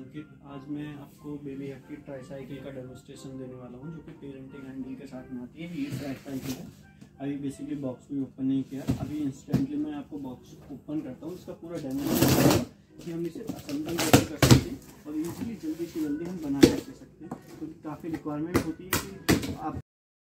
Okay, आज मैं आपको बेबी हैक की ट्राईसाइकिल का डेमोस्ट्रेशन देने वाला हूँ जो कि पेरेंटिंग हैंडल के साथ में आती है। ये ट्राईसाइकिल है। अभी बेसिकली बॉक्स भी ओपन नहीं किया, अभी इंस्टेंटली मैं आपको बॉक्स ओपन करता हूँ, इसका पूरा डेमोस्ट्रेशन कि हम इसे असेंबल कैसे कर सकते हैं और ईजिली जल्दी से जल्दी हम बना कैसे सकते हैं, क्योंकि तो काफ़ी रिक्वायरमेंट होती है कि आप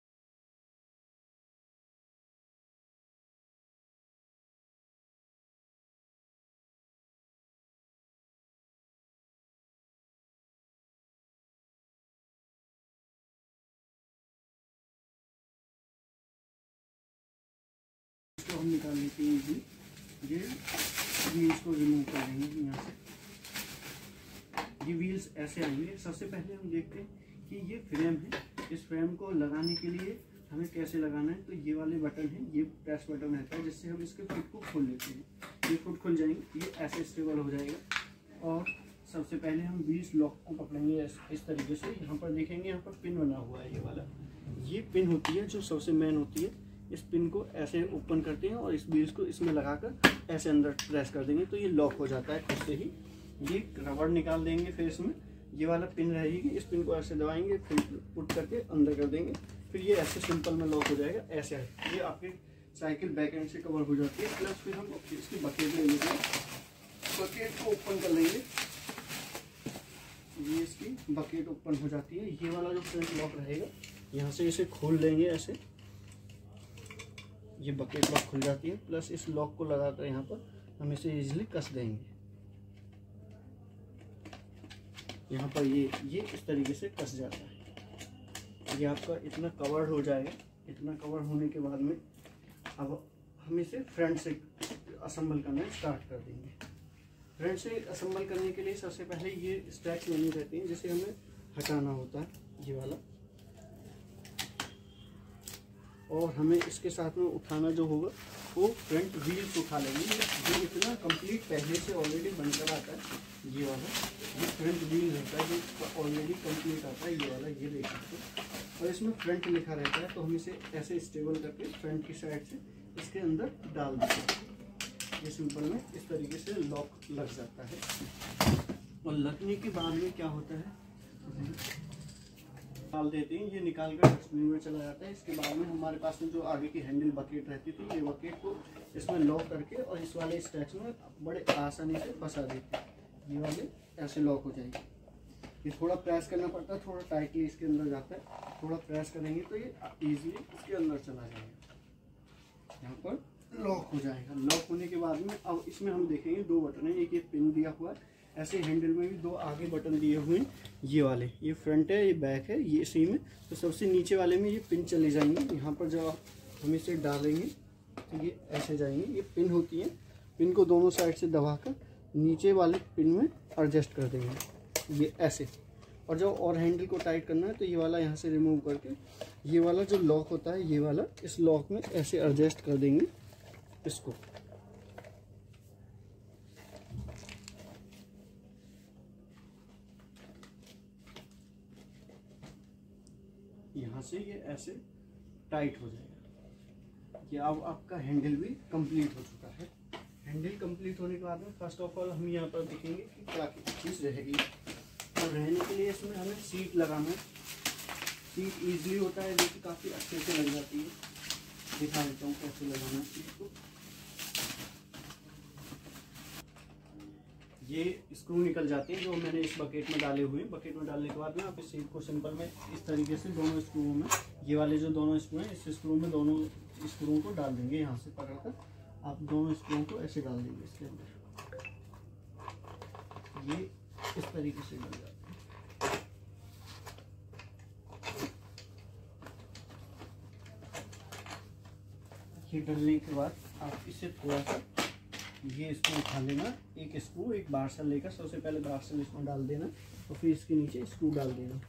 इसको हम निकाल लेते हैं इजीली। ये व्हील्स को रिमूव कर देंगे यहाँ से। ये व्हील्स ऐसे आएंगे। सबसे पहले हम देखते हैं कि ये फ्रेम है, इस फ्रेम को लगाने के लिए हमें कैसे लगाना है। तो ये वाले बटन है, ये प्रेस बटन रहता है जिससे हम इसके फुट को खोल लेते हैं। ये फुट खुल जाएंगे, ये ऐसे स्टेबल हो जाएगा। और सबसे पहले हम व्हील्स लॉक को पकड़ेंगे इस तरीके से। यहाँ पर देखेंगे, यहाँ पर पिन बना हुआ है, ये वाला ये पिन होती है जो सबसे मेन होती है। इस पिन को ऐसे ओपन करते हैं और इस व्हील्स को इसमें लगाकर ऐसे अंदर प्रेस कर देंगे तो ये लॉक हो जाता है खुद से ही। ये रबड़ निकाल देंगे, फिर इसमें ये वाला पिन रहेगी, इस पिन को ऐसे दबाएंगे, फिर पुट करके अंदर कर देंगे, फिर ये ऐसे सिंपल में लॉक हो जाएगा। ऐसे है ये आपकी साइकिल बैक एंड से कवर हो जाती है। प्लस फिर हम इसकी बकेट ले लेते हैं, बकेट को ओपन कर लेंगे। ये इसकी बकेट ओपन हो जाती है। ये वाला जो फ्रंट लॉक रहेगा, यहाँ से इसे खोल लेंगे ऐसे, ये बकेट लॉक खुल जाती है। प्लस इस लॉक को लगाकर यहाँ पर हम इसे इजीली कस देंगे। यहाँ पर ये इस तरीके से कस जाता है। ये आपका इतना कवर हो जाएगा। इतना कवर होने के बाद में अब हम इसे फ्रंट से असेंबल करना स्टार्ट कर देंगे। फ्रंट से असेंबल करने के लिए सबसे पहले ये स्ट्रैच बनी रहती है जिसे हमें हटाना होता है, ये वाला। और हमें इसके साथ में उठाना जो होगा वो फ्रंट व्हील्स उठा लेंगे। ये इतना कंप्लीट पहले से ऑलरेडी बनकर आता है। ये वाला ये फ्रंट व्हील रहता है जो ऑलरेडी कंप्लीट आता है, ये वाला, ये देख सकते हो। और इसमें फ्रंट लिखा रहता है, तो हम इसे ऐसे स्टेबल करके फ्रंट की साइड से इसके अंदर डाल देते हैं। ये सिंपल में इस तरीके से लॉक लग जाता है। और लगने के बाद में क्या होता है, डाल देते हैं, ये निकाल कर डस्टबिन में चला जाता है। इसके बाद में हमारे पास में जो आगे की हैंडल बकेट रहती थी, ये बकेट को इसमें लॉक करके और इस वाले स्ट्रैच में बड़े आसानी से फंसा देते हैं। ये वाले ऐसे लॉक हो जाएंगे। ये थोड़ा प्रेस करना पड़ता है, थोड़ा टाइटली इसके अंदर जाता है। थोड़ा प्रेस करेंगे तो ये इजीली इसके अंदर चला जाएगा। यहाँ पर लॉक हो जाएगा। लॉक होने के बाद में अब इसमें हम देखेंगे दो बटन है, एक ये पिन दिया हुआ है, ऐसे हैंडल में भी दो आगे बटन दिए हुए हैं। ये वाले, ये फ्रंट है, ये बैक है, ये इसी में। तो सबसे नीचे वाले में ये पिन चले जाएंगे। यहाँ पर जब हम इसे डालेंगे तो ये ऐसे जाएंगे। ये पिन होती है, पिन को दोनों साइड से दबाकर नीचे वाले पिन में एडजस्ट कर देंगे, ये ऐसे। और जब और हैंडल को टाइट करना है तो ये वाला यहाँ से रिमूव करके ये वाला जो लॉक होता है, ये वाला इस लॉक में ऐसे एडजस्ट कर देंगे इसको। यहाँ से ये ऐसे टाइट हो जाएगा। ये अब आपका हैंडल भी कंप्लीट हो चुका है। हैंडल कंप्लीट होने के बाद में फर्स्ट ऑफ ऑल हम यहाँ पर देखेंगे कि क्या चीज़ रहेगी। और रहने के लिए इसमें हमें सीट लगाना है। सीट इजीली होता है, जो कि काफ़ी अच्छे से लग जाती है। दिखा देता हूँ कैसे लगाना है सीट को। ये स्क्रू निकल जाते हैं जो मैंने इस बकेट में डाले हुए हैं। बकेट में डालने के बाद में आप इस सीट को सिंपल में इस तरीके से दोनों स्क्रूओं में, ये वाले जो दोनों स्क्रू हैं, इस स्क्रू में दोनों स्क्रूओं को डाल देंगे। यहाँ से पकड़कर आप दोनों स्क्रूओं को ऐसे डाल देंगे इसके अंदर। ये इस तरीके से डल जाता है। ये डलने के बाद आप इसे थोड़ा सा ये इसको उठा लेना। एक स्क्रू, एक बार्सल लेकर सबसे पहले बार्सल इसमें डाल देना और फिर इसके नीचे स्क्रू डाल देना।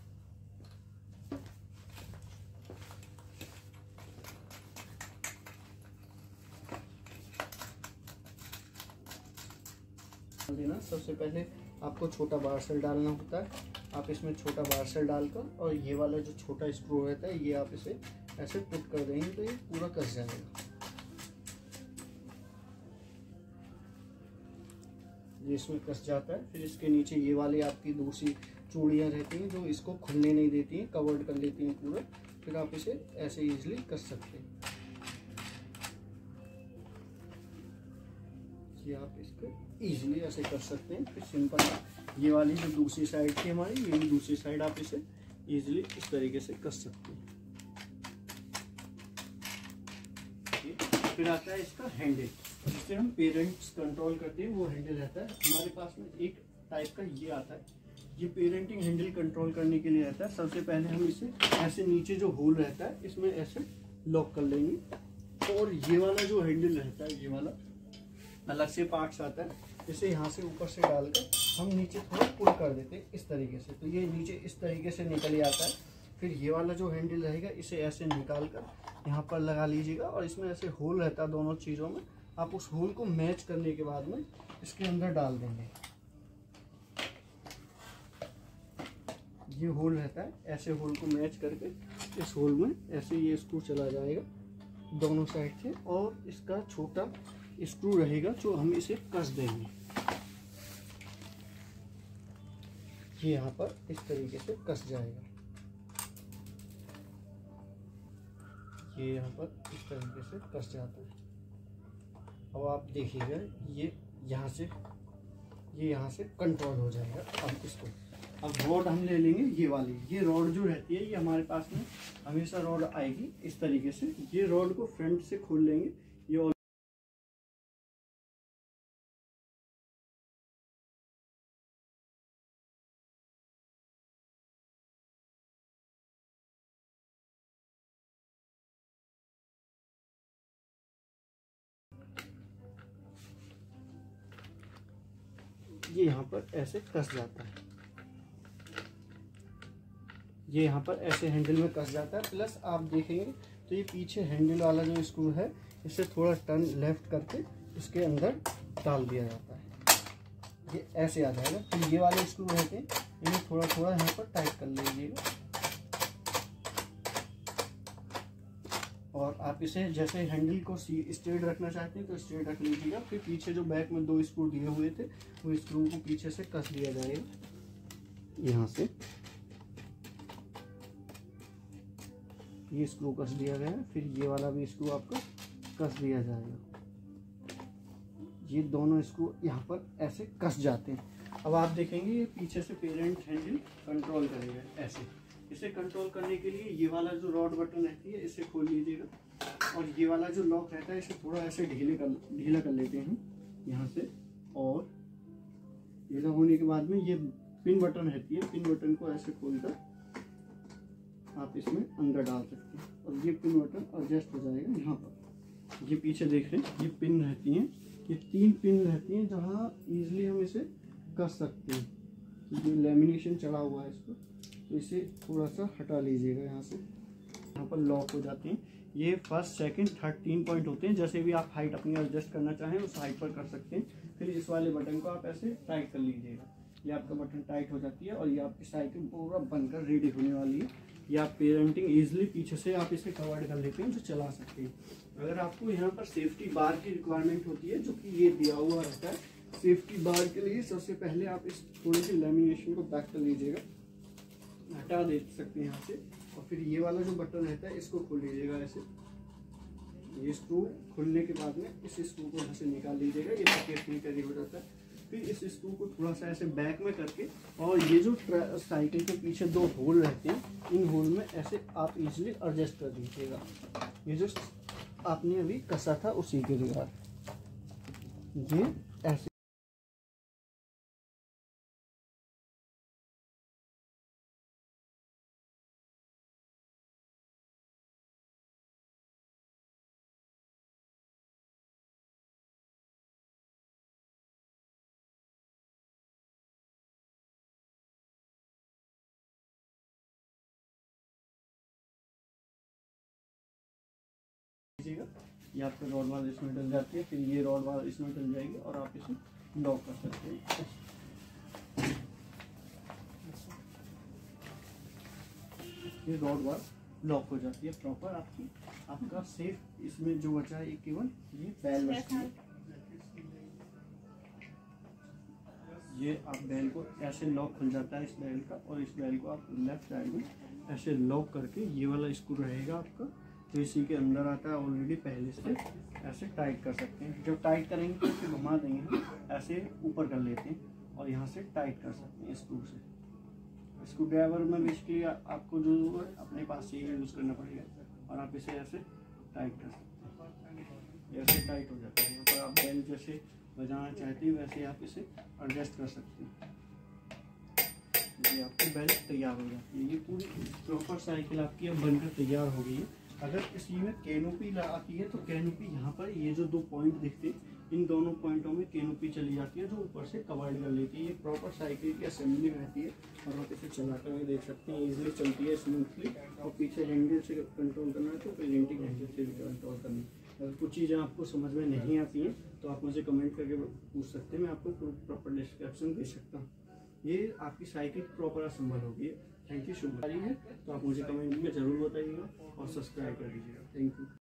सबसे पहले आपको छोटा बार्सल डालना होता है। आप इसमें छोटा बार्सल डालकर और ये वाला जो छोटा स्क्रू रहता है, ये आप इसे ऐसे पुट कर देंगे तो ये पूरा कस जाएगा। ये इसमें कस जाता है। फिर इसके नीचे ये वाली आपकी दूसरी चूड़ियाँ रहती हैं जो इसको खुलने नहीं देती हैं, कवर्ड कर लेती हैं पूरा। फिर आप इसे ऐसे इजीली कस सकते हैं। ये आप इसको इजीली ऐसे कर सकते हैं। फिर सिंपल ये वाली जो दूसरी साइड थी हमारी, ये भी दूसरी साइड आप इसे इजीली इस तरीके से कस सकते हैं। फिर आता है इसका हैंडल, जिससे हम पेरेंट्स कंट्रोल करते हैं, वो हैंडल रहता है हमारे पास में। एक टाइप का ये आता है, ये पेरेंटिंग हैंडल कंट्रोल करने के लिए रहता है। सबसे पहले हम इसे ऐसे नीचे जो होल रहता है इसमें ऐसे लॉक कर लेंगे। और ये वाला जो हैंडल रहता है, ये वाला अलग से पार्ट्स आता है, इसे यहाँ से ऊपर से डालकर हम नीचे थोड़ा पुल कर देते हैं इस तरीके से, तो ये नीचे इस तरीके से निकल आता है। फिर ये वाला जो हैंडल रहेगा इसे ऐसे निकाल कर यहाँ पर लगा लीजिएगा, और इसमें ऐसे होल रहता है दोनों चीज़ों में। आप उस होल को मैच करने के बाद में इसके अंदर डाल देंगे। ये होल रहता है, ऐसे होल को मैच करके इस होल में ऐसे ये स्क्रू चला जाएगा दोनों साइड से, और इसका छोटा स्क्रू रहेगा जो हम इसे कस देंगे। ये यहाँ पर इस तरीके से कस जाएगा। ये यहाँ पर इस तरीके से कस जाता है। अब आप देखिएगा ये यहाँ से कंट्रोल हो जाएगा। अब रॉड हम ले लेंगे, ये वाली, ये रॉड जो रहती है ये हमारे पास में हमेशा रॉड आएगी इस तरीके से। ये रॉड को फ्रंट से खोल लेंगे। ये यहाँ पर ऐसे कस जाता है, ये यहाँ पर ऐसे हैंडल में कस जाता है। प्लस आप देखेंगे तो ये पीछे हैंडल वाला जो स्क्रू है इसे थोड़ा टर्न लेफ्ट करके इसके अंदर डाल दिया जाता है, ये ऐसे आ जाएगा। फिर ये वाले स्क्रू रहते हैं, इन्हें थोड़ा थोड़ा यहाँ पर टाइट कर लीजिएगा। और आप इसे जैसे हैंडल को स्ट्रेट रखना चाहते हैं तो स्ट्रेट रख लीजिएगा। फिर पीछे जो बैक में 2 स्क्रू दिए हुए थे वो स्क्रू को पीछे से कस दिया जाएगा। यहाँ से ये स्क्रू कस दिया गया है, फिर ये वाला भी स्क्रू आपका कस दिया जाएगा। ये दोनों स्क्रू यहाँ पर ऐसे कस जाते हैं। अब आप देखेंगे ये पीछे से पेरेंट हैंडल कंट्रोल करेगा ऐसे। इसे कंट्रोल करने के लिए ये वाला जो रॉड बटन रहती है इसे खोल लीजिएगा, और ये वाला जो लॉक रहता है इसे थोड़ा ऐसे ढीला कर लेते हैं यहाँ से। और ढीला होने के बाद में ये पिन बटन रहती है, पिन बटन को ऐसे खोलकर आप इसमें अंदर डाल सकते हैं, और ये पिन बटन एडजस्ट हो जाएगा यहाँ पर। ये पीछे देख रहे हैं ये पिन रहती हैं, ये 3 पिन रहती हैं जहाँ इजीली हम इसे कस सकते हैं। ये लेमिनेशन चढ़ा हुआ है इस पर, तो इसे थोड़ा सा हटा लीजिएगा यहाँ से। यहाँ पर लॉक हो जाते हैं। ये फर्स्ट सेकंड थर्ड 3 पॉइंट होते हैं। जैसे भी आप हाइट अपनी एडजस्ट करना चाहें उस हाइट पर कर सकते हैं। फिर इस वाले बटन को आप ऐसे टाइट कर लीजिएगा, ये आपका बटन टाइट हो जाती है और ये आपकी साइकिल पूरा बनकर रेडी होने वाली है। ये आप पेरेंटिंग इजीली पीछे से आप इसे कवर कर लेते हैं, जो चला सकते हैं। अगर आपको यहाँ पर सेफ्टी बार की रिक्वायरमेंट होती है, जो कि ये दिया हुआ रहता है, सेफ्टी बार के लिए सबसे पहले आप इस थोड़ी सी लेमिनेशन को बैक कर लीजिएगा, हटा दे सकते हैं यहाँ से। और फिर ये वाला जो बटन रहता है इसको खोल लीजिएगा ऐसे। ये स्क्रू खुलने के बाद में इस स्क्रू को यहाँ से निकाल लीजिएगा, ये पकेट रेडी हो जाता है। फिर इस स्क्रू को थोड़ा सा ऐसे बैक में करके, और ये जो साइकिल के पीछे 2 होल रहते हैं, इन होल में ऐसे आप इजीली एडजस्ट कर दीजिएगा। ये जो आपने अभी कसा था उसी के रिगार्ड ये ऐसे लीजिएगा। ये आपका रॉड वाल इसमें डल जाती है, फिर ये रॉड वाल इसमें डल जाएगी और आप इसे लॉक कर सकते हैं। ये रॉड वाल लॉक हो जाती है प्रॉपर आपकी। आपका सेफ इसमें जो बचा है केवल ये बैल बचती है। ये आप बेल को ऐसे लॉक खुल जाता है इस बेल का, और इस बेल को आप लेफ्ट साइड में ऐसे लॉक करके ये वाला स्क्रू रहेगा आपका, तो इसी के अंदर आता है ऑलरेडी पहले से, ऐसे टाइट कर सकते हैं। जब टाइट करेंगे तो इसे घुमा देंगे, ऐसे ऊपर कर लेते हैं और यहाँ से टाइट कर सकते हैं स्क्रू से। स्क्रू ड्राइवर में बेसिकली आपको जो है अपने पास से यूज़ करना पड़ेगा, और आप इसे ऐसे टाइट कर सकते हैं, ऐसे टाइट हो जाता है। यहाँ पर आप बेल जैसे बजाना चाहते हैं वैसे आप इसे एडजस्ट कर सकते हैं। ये आपकी बेल तैयार हो जाती है। ये पूरी प्रॉपर साइकिल आपकी अब बनकर तैयार हो गई है। अगर इसी में कैनोपी आती है तो कैनोपी यहाँ पर ये जो 2 पॉइंट दिखते हैं, इन दोनों पॉइंटों में कैनोपी चली जाती है जो ऊपर से कवर्ड कर लेती है। ये प्रॉपर साइकिल की असेंबली रहती है, और आप इसे चलाते हुए देख सकते हैं ईजिली चलती है स्मूथली। और पीछे हैंडल से कंट्रोल करना है तो प्रेजेंटिंग हैंडल से भी कंट्रोल करना है। अगर कुछ चीज़ें आपको समझ में नहीं आती हैं तो आप मुझे कमेंट करके पूछ सकते हैं, मैं आपको प्रॉपर डिस्क्रिप्शन दे सकता हूँ। ये आपकी साइकिल प्रॉपर असेंबल होगी है। Thank you. शुभ है तो आप मुझे कमेंट में ज़रूर बताइएगा और सब्सक्राइब कर दीजिएगा। Thank you.